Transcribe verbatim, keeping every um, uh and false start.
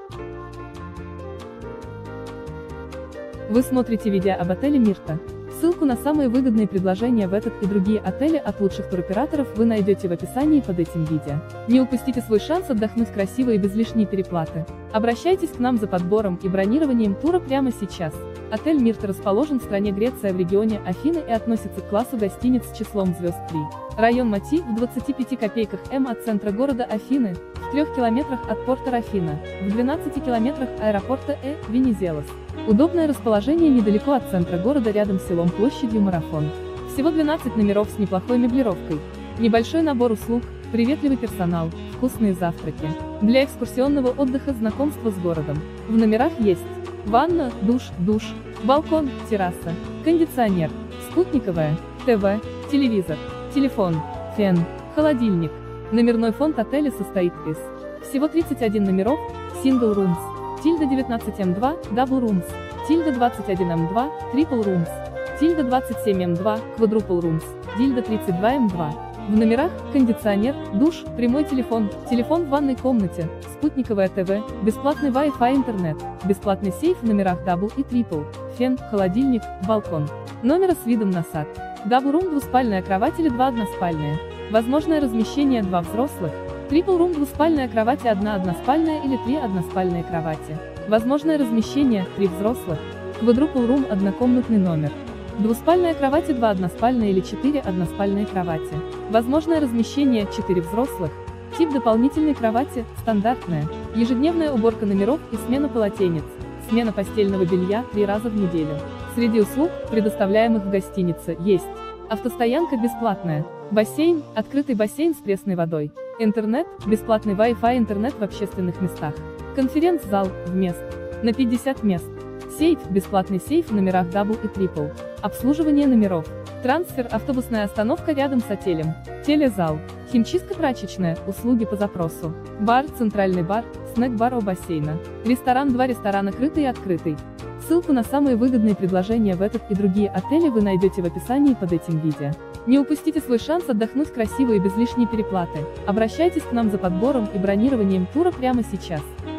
Вы смотрите видео об отеле Мирта. Ссылку на самые выгодные предложения в этот и другие отели от лучших туроператоров вы найдете в описании под этим видео. Не упустите свой шанс отдохнуть красиво и без лишней переплаты. Обращайтесь к нам за подбором и бронированием тура прямо сейчас. Отель Мирта расположен в стране Греция в регионе Афины и относится к классу гостиниц с числом звезд три. Район Мати в двадцати пяти копейках М от центра города Афины, в трёх километрах от порта Рафина, в двенадцати километрах аэропорта Э. Венизелос. Удобное расположение недалеко от центра города рядом с селом площадью Марафон. Всего двенадцать номеров с неплохой меблировкой. Небольшой набор услуг, приветливый персонал, вкусные завтраки. Для экскурсионного отдыха знакомство с городом. В номерах есть ванна, душ, душ, балкон, терраса, кондиционер, спутниковая, ТВ, телевизор, телефон, фен, холодильник. Номерной фонд отеля состоит из всего тридцати одного номеров, Single Rooms, Тильда девятнадцать эм два, Double Rooms, Тильда двадцать один эм два, Triple Rooms, Тильда двадцать семь эм два, Quadruple Rooms, Тильда тридцать два эм два. В номерах кондиционер, душ, прямой телефон, телефон в ванной комнате, спутниковая ТВ, бесплатный Wi-Fi интернет, бесплатный сейф в номерах Double и Triple, фен, холодильник, балкон. Номера с видом на сад. Double Room двуспальная кровать или два односпальная. Возможное размещение два взрослых. Triple Room двуспальная кровать и одна односпальная или три односпальные кровати. Возможное размещение три взрослых. Quadruple Room однокомнатный номер. Двуспальная кровать и два односпальные или четыре односпальные кровати. Возможное размещение четыре взрослых. Тип дополнительной кровати стандартная. Ежедневная уборка номеров и смена полотенец. Смена постельного белья три раза в неделю. Среди услуг, предоставляемых в гостинице, есть автостоянка бесплатная, бассейн, открытый бассейн с пресной водой, интернет, бесплатный Wi-Fi интернет в общественных местах, конференц-зал, вмест, на пятьдесят мест, сейф, бесплатный сейф в номерах Double и Triple, обслуживание номеров, трансфер, автобусная остановка рядом с отелем, телезал, химчистка прачечная, услуги по запросу, бар, центральный бар, снэк-бар у бассейна, ресторан, два ресторана крытый и открытый. Ссылку на самые выгодные предложения в этот и другие отели вы найдете в описании под этим видео. Не упустите свой шанс отдохнуть красиво и без лишней переплаты. Обращайтесь к нам за подбором и бронированием тура прямо сейчас.